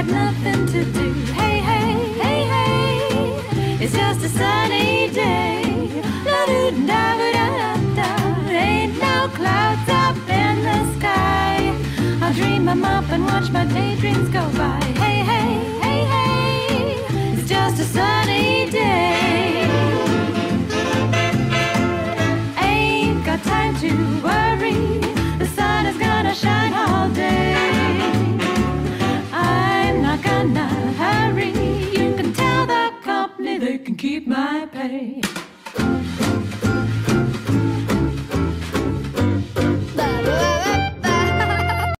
got nothing to do. Hey, hey, hey, hey, it's just a sunny day. La-doo-da-ba-da-da-da. Ain't no clouds up in the sky. I'll dream 'em up and watch my daydreams go by.